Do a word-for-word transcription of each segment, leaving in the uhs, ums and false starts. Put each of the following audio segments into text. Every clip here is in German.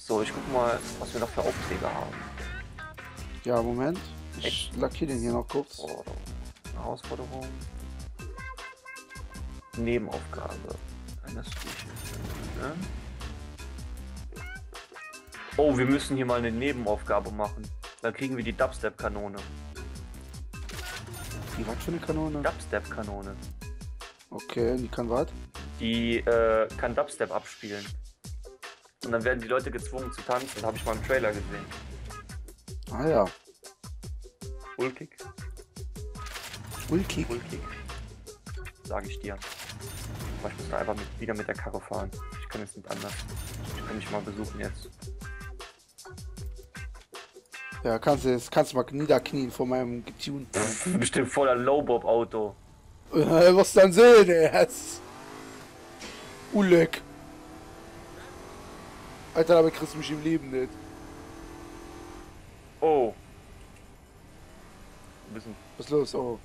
So, ich guck mal, was wir noch für Aufträge haben. Ja, Moment. Ich Echt? lackiere den hier noch kurz. Oh, eine Herausforderung. Nebenaufgabe. Eines ne? Oh, wir müssen hier mal eine Nebenaufgabe machen. Dann kriegen wir die Dubstep-Kanone. Die was für eine Kanone? Dubstep-Kanone. Okay, die kann was? Die äh, kann Dubstep abspielen. Und dann werden die Leute gezwungen zu tanzen. Habe ich mal im Trailer gesehen. Ah ja. Ulkig? Ulkig. Ulkig. Sag ich dir. Aber ich muss da einfach mit, wieder mit der Karre fahren. Ich kann jetzt nicht anders. Ich kann mich mal besuchen jetzt. Ja, kannst du jetzt kannst du mal niederknien vor meinem getunten. Bestimmt voller Low-Bob-Auto. Was dann sehen, ey. Ulek. Alter, damit kriegst du mich im Leben nicht. Oh. Ein bisschen. Was ist los? Oh.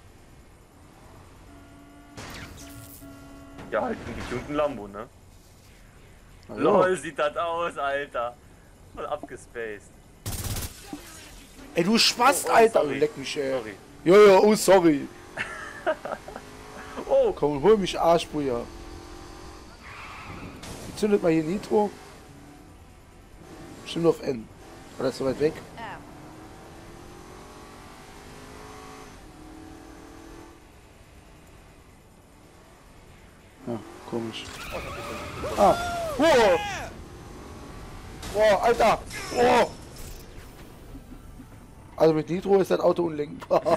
Ja, halt ein getunten Lambo, ne? Na ja. Lol, sieht das aus, Alter. Voll abgespaced. Ey, du Spast, Oh, oh, Alter. sorry. Leck mich, ey. Sorry. Ja, ja, oh, sorry. Oh, Komm, hol mich Arschbrüher. Zündet mal hier Nitro. Bestimmt auf N. War das so weit weg? Ja, komisch. Ah. Wow. Wow, Alter. Wow. Also mit Nitro ist das Auto unlenkbar.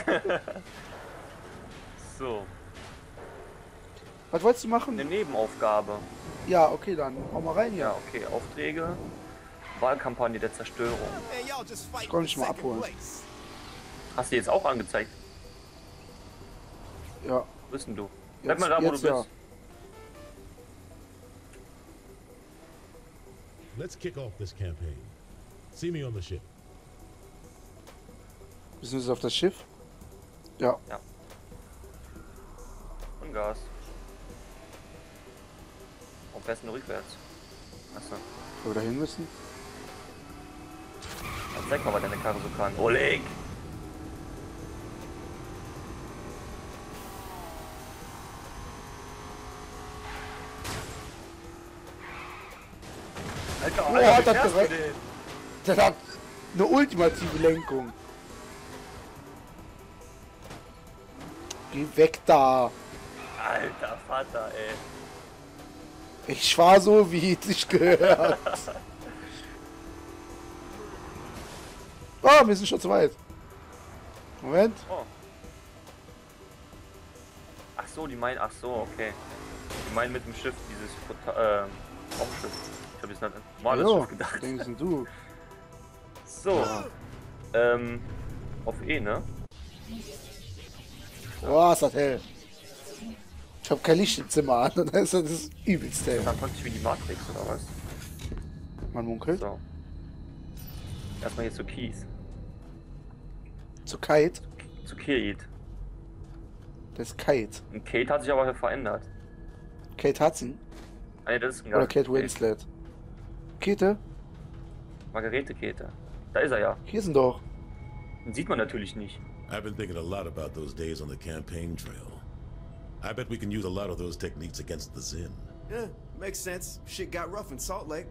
so. Was wolltest du machen? Eine Nebenaufgabe. Ja, okay, dann hau mal rein hier. Ja, okay. Aufträge. Wahlkampagne der Zerstörung. Komm ich mal abholen. Hast du jetzt auch angezeigt? Ja. Wo bist denn du? Bleib Jetzt, mal da, wo jetzt du ja. bist. Let's kick off this campaign. See me on the ship. Müssen wir jetzt auf das Schiff? Ja. Ja. Und Gas. Und fährst du nur rückwärts? Achso. Wo wir da hin müssen? Dann zeig mal, was deine Karre so kann. Oleg! Alter, Oh, Alter, hat wie das fährst du gerei- denn? Das hat eine ultimative Lenkung. Geh weg da. Alter Vater, ey. Ich fahr so, wie es sich gehört. Oh, wir sind schon zu weit. Moment. Oh. Ach so, die meinen, ach so, okay. Die meinen mit dem Schiff, dieses äh, Raumschiff. Ich hab jetzt nicht an ein normales Hallo, Schiff gedacht. denkst denn du? So. Ja. Ähm, auf E, ne? Boah, ist das hell. Ich hab kein Licht im Zimmer an und dann ist das das übelst hell. Dann praktisch wie die Matrix, oder was? Man munkelt. So. Erstmal hier zu Keys. Zu Kite. Zu Kate. Das ist Kite. Und Kate hat sich aber verändert. Kate Hudson. Ah, nee, das ist ein Oder Kate Winslet. Kate? Margarete Kate. Da ist er ja. Hier sind doch. Den sieht man natürlich nicht. I've been thinking a lot about those days on the campaign trail. I bet we can use a lot of those techniques against the Zin. Yeah, makes sense. Shit got rough in Salt Lake.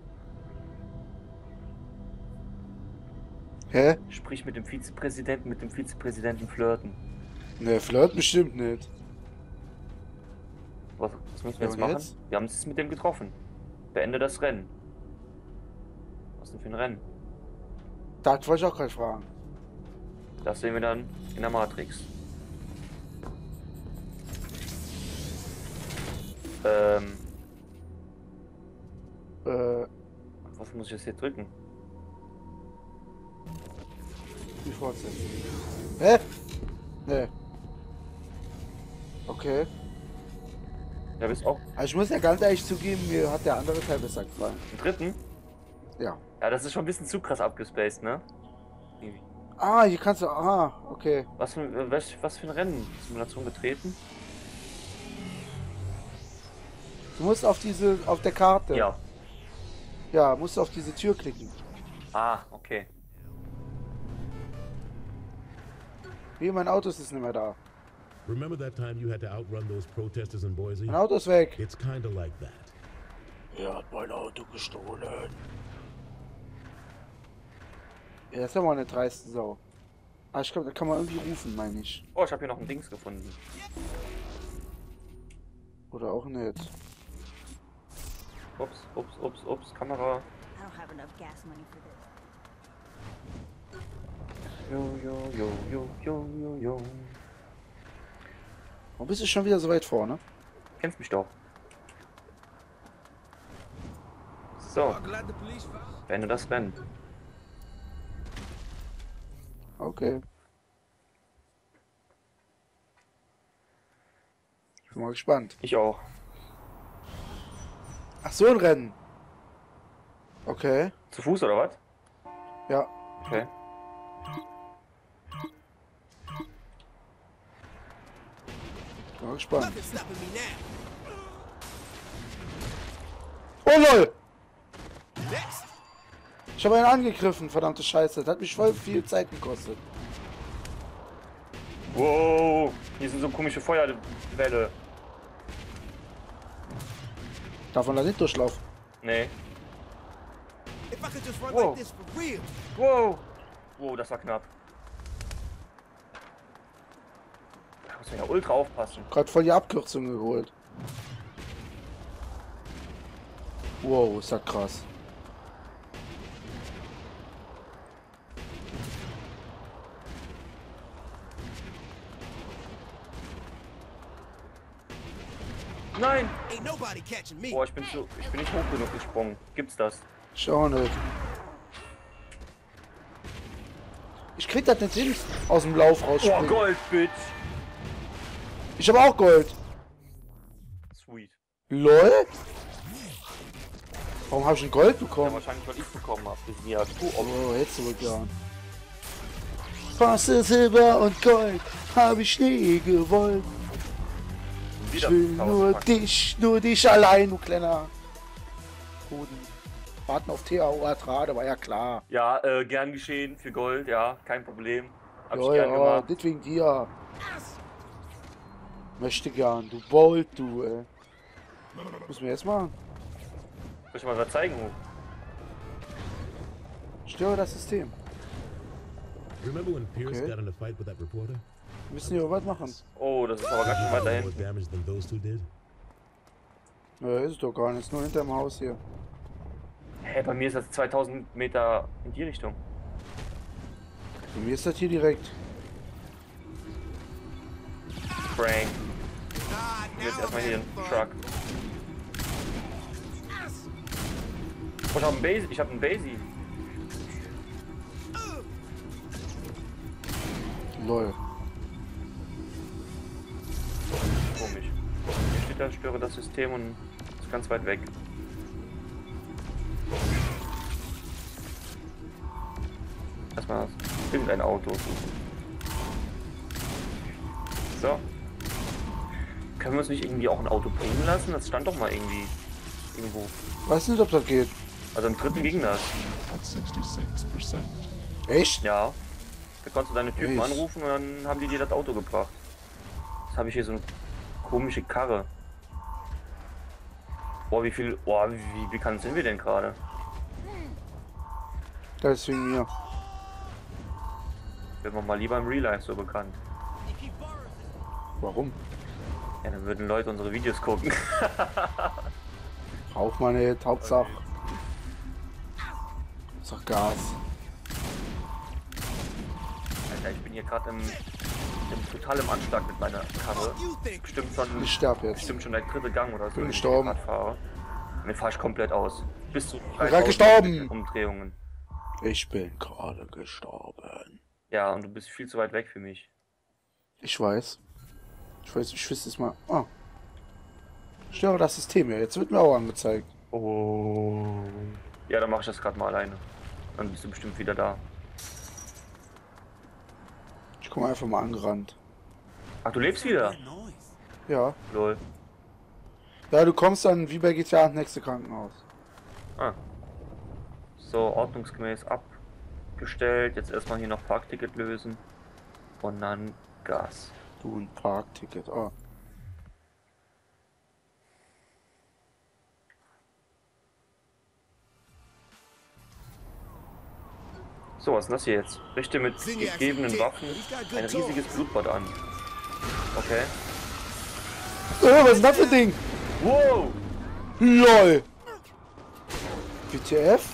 Hä? Sprich mit dem Vizepräsidenten, mit dem Vizepräsidenten flirten. Ne, Flirt bestimmt nicht. Was, was müssen wir Ja, jetzt und machen? jetzt? Wir haben es mit dem getroffen. Beende das Rennen. Was denn für ein Rennen? Das wollte ich auch gerade fragen. Das sehen wir dann in der Matrix. Ähm, Äh, was muss ich jetzt hier drücken? wie fortsetzen? Hä? Ne. Okay. Ja, bist auch Also ich muss ja ganz ehrlich zugeben, mir hat der andere Teil besser gefallen. im dritten? Ja. Ja, das ist schon ein bisschen zu krass abgespaced, ne? Irgendwie. Ah, hier kannst du... Ah, okay. Was für, was, was für ein Rennen? Simulation getreten? Du musst auf diese... auf der Karte. Ja. Ja, musst du auf diese Tür klicken. Ah, okay. Wie, mein Auto ist nicht mehr da. Remember that time you had to outrun those protesters in Boise? Mein Auto ist weg. It's kinda like that. Er hat mein Auto gestohlen. Er ist ja mal eine dreiste Sau. Ah, ich glaube, da kann man irgendwie rufen, meine ich. Oh, ich habe hier noch ein Dings gefunden. Oder auch nicht. Ups, ups, ups, ups, Kamera. I don't have enough gas money for this. Jo, jo, jo, jo, jo, jo, jo. Warum bist du schon wieder so weit vorne? Kennst mich doch. So, beende das Rennen. Okay. Ich bin mal gespannt. Ich auch. Ach so, ein Rennen. Okay. Zu Fuß oder was? Ja. Okay. Ich bin mal gespannt. Nothing's stopping me now. Oh lol! Next. Ich habe einen angegriffen, verdammte Scheiße. Das hat mich voll viel Zeit gekostet. Wow, hier sind so komische Feuerwelle. Darf man da nicht durchlaufen? Nee. If I could just run Whoa. like this for real. Wow. Wow, das war knapp. Da muss man ja ultra aufpassen. Gerade voll die Abkürzung geholt. Wow, ist das krass. Nein! Ain't nobody catching me. Boah, ich bin zu, ich bin nicht hoch genug gesprungen. Gibt's das? Ich auch nicht. Ich krieg das nicht hin, aus dem Lauf Oh, rausspringen. Gold, Bitch! Ich habe auch Gold. Sweet. LOL? Warum habe ich ein Gold Ja, bekommen? wahrscheinlich, weil ich bekommen habe. Wir sind ja tu Oh, jetzt zurückgehauen. Fasse Silber und Gold habe ich nie gewollt. Ich will nur dich, nur dich allein, du kleiner Hoden. Warten auf T A O Atrade, war ja klar. Ja, äh, gern geschehen für Gold, ja, kein Problem. Hab ich Ja, gern ja, gemacht. das wegen dir. Möchte gern, du Bold, du, ey. Muss mir jetzt machen. Soll ich mal was zeigen? Störe das System. Remember when Pierce Okay. got in a fight with that reporter? Wir müssen hier was machen. Oh, das ist aber ganz schön weit da More hinten. damage than those two did? Ja, ist es doch gar nicht, ist nur hinterm Haus hier. Hä, bei mir ist das zweitausend Meter in die Richtung. Bei mir ist das hier direkt. Frank. Ah, Jetzt now erstmal I'm hier having den fun. Truck. Oh, ich hab einen Base, ich hab einen Basie. Lol. Komisch. Hier steht da, störe das System und ist ganz weit weg. Erstmal irgendein Auto suchen. So. Können wir uns nicht irgendwie auch ein Auto bringen lassen? Das stand doch mal irgendwie irgendwo. Weiß nicht, ob das geht. Also im dritten ging das. Echt? Ja. Da konntest du deine Typen Echt? anrufen und dann haben die dir das Auto gebracht. Jetzt habe ich hier so eine komische Karre. Boah, wie viel. Boah, wie, wie bekannt sind wir denn gerade? Das ist wegen mir. Werden wir mal lieber im Real Life so bekannt. Warum? Ja, dann würden Leute unsere Videos gucken. Braucht man nicht, Hauptsache. Sag Gas. Alter, ich bin hier gerade im, im total im Anschlag mit meiner Karre. You think Bestimmt schon, Ich sterb jetzt. bestimmt schon der dritte Gang oder so. Bin den ich gestorben. grad fahre. Und den fahre ich komplett aus. Bis zu gerade gestorben. Umdrehungen. Ich bin gerade gestorben. Ja, und du bist viel zu weit weg für mich. Ich weiß. Ich weiß, ich wüsste es mal. Ah. Störe das System hier. Jetzt wird mir auch angezeigt. Oh. Ja, dann mache ich das gerade mal alleine. Dann bist du bestimmt wieder da. Ich komme einfach mal angerannt. Ach, du lebst wieder? that noise? Ja. Lol. Ja, du kommst dann wie bei G T A ins nächste Krankenhaus. Ah. So, ordnungsgemäß abgestellt. Jetzt erstmal hier noch Parkticket lösen. Und dann Gas. Du ein Parkticket. Ah. So, was ist denn das hier jetzt? Richte mit gegebenen Waffen ein riesiges Blutbad an. Okay. Oh, was ist denn das für ein Ding? Wow! LOL! W T F?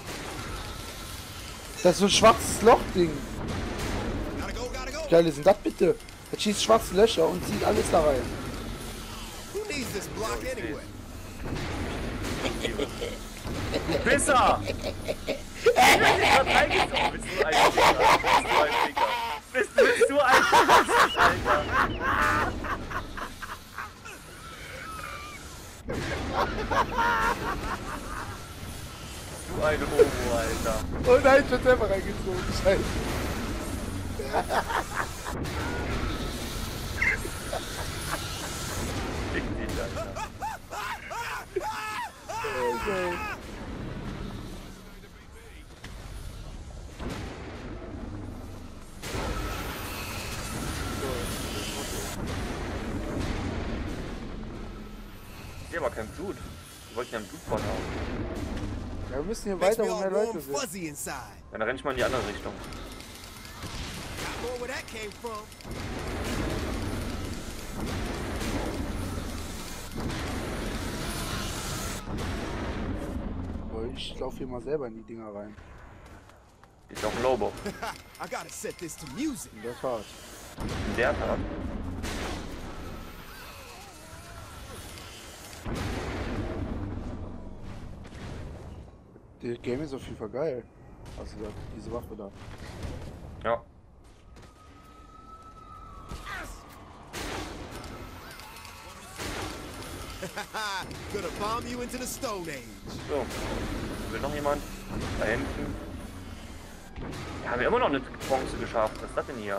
Das ist so ein schwarzes Loch-Ding. Gotta go, gotta go. Wie geil ist denn das bitte? Das schießt schwarze Löcher und zieht alles da rein. Who needs this block anyway? Pisser! Ich bin gerade reingezogen. Bist du ein Ficker? Bist du ein Ficker? Bist, bist du ein Ficker, Alter? Du eine Homo, Alter. Oh nein, ich bin selber reingezogen. Scheiße. Fick dich, Alter. Okay. Ich sehe aber kein Blut. Wir wollten ja ein Blutbad haben. Ja, wir müssen hier Makes weiter, me wo all mehr warm Leute sind. fuzzy inside. Dann renn ich mal in die andere Richtung. Got more where that came from. Aber ich laufe hier mal selber in die Dinger rein. Ist auch ein Lobo. I gotta set this to music. In der Tat. In der Tat. Das Game ist auf jeden Fall geil. Also da, diese Waffe da. Ja. Gonna bomb you into the Stone Age. So. Will noch jemand? Da hinten. Ja, haben wir immer noch eine Bronze geschafft. Was ist das denn hier?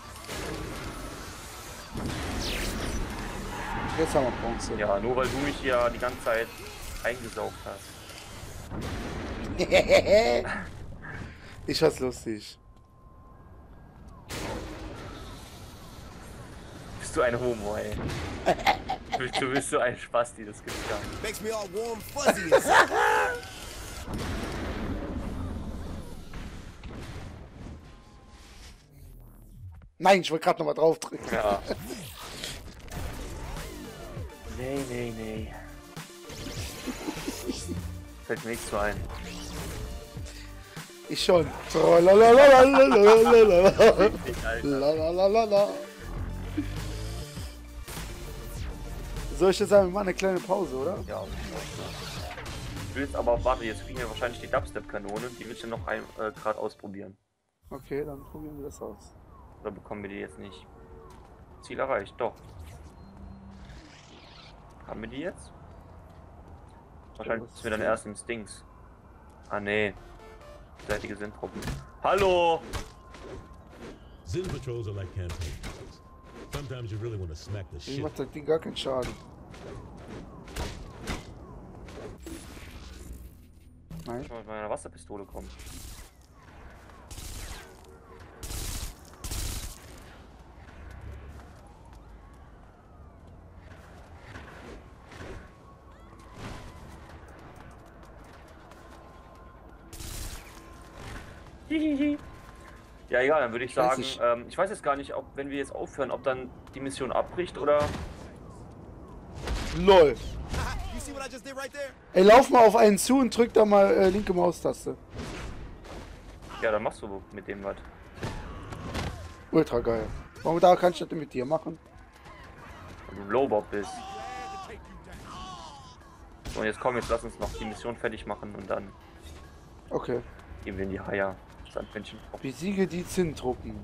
Jetzt haben wir Bronze. Ja, nur weil du mich hier die ganze Zeit eingesaugt hast. Ich fand's lustig. Bist du ein Homo, ey. Du, du bist so ein Spasti, das gibt's gar nicht. Makes me all warm fuzzy inside. Nein, ich wollte gerade noch mal drauf drücken. Ja. Nee, nee, nee. Fällt mir nichts so ein. Ich schon. Tralalalalala. Fick dich, Alter. Lalalala. Soll ich jetzt sagen, wir machen eine kleine Pause, oder? Ja. Ich will jetzt aber, warte, jetzt kriegen wir wahrscheinlich die Dubstep-Kanone. Die will ich dann noch ein, äh, gerade ausprobieren. Okay, dann probieren wir das aus. Oder bekommen wir die jetzt nicht? Ziel erreicht, doch. Haben wir die jetzt? Wahrscheinlich sind wir dann erst im Stings. Ah, nee. Seitige Sintruppen. Hallo! Zin patrols are like campaign patrols. Sometimes you really want to smack the Mir shit. macht das Ding gar keinen Schaden. Nein. Ich muss mit meiner Wasserpistole kommen. Ja, egal, dann würde ich Ich weiß sagen, nicht. ähm, ich weiß jetzt gar nicht, ob, wenn wir jetzt aufhören, ob dann die Mission abbricht oder... LOL. You see what I just did right there? Ey, lauf mal auf einen zu und drück da mal äh, linke Maustaste. Ja, dann machst du mit dem was. Ultra geil. Warum da kann ich das denn mit dir machen? Wenn du ein Lowbob bist. So, und jetzt komm, jetzt lass uns noch die Mission fertig machen und dann Okay. gehen wir in die Haier. Sandmännchen. Besiege die Zinn-Truppen.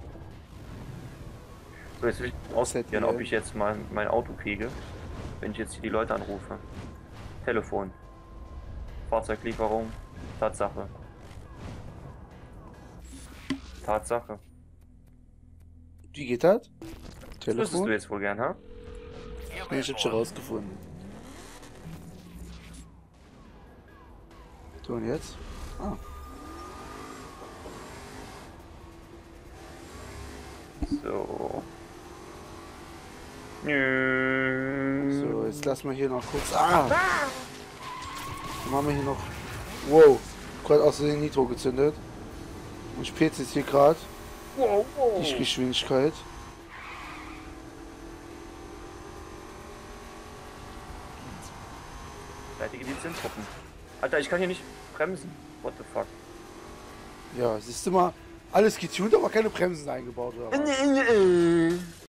So, jetzt will ich ausprobieren, ob ich jetzt mal mein Auto kriege, wenn ich jetzt hier die Leute anrufe. Telefon. Fahrzeuglieferung. Tatsache. Tatsache. Wie geht das? Das wüsstest Telefon? du jetzt wohl gern, ha? Nee, ich hab schon rausgefunden. So, und jetzt? Ah. So. Nö. So, jetzt lassen wir hier noch kurz. Ah! Dann machen wir hier noch. Wow, gerade aus dem Nitro gezündet. Und ich pez jetzt hier gerade Wow, wow. die Geschwindigkeit. Fertige die Truppen. Alter, ich kann hier nicht bremsen. What the fuck? Ja, siehst du mal, alles getuned, aber keine Bremsen eingebaut. Oder was?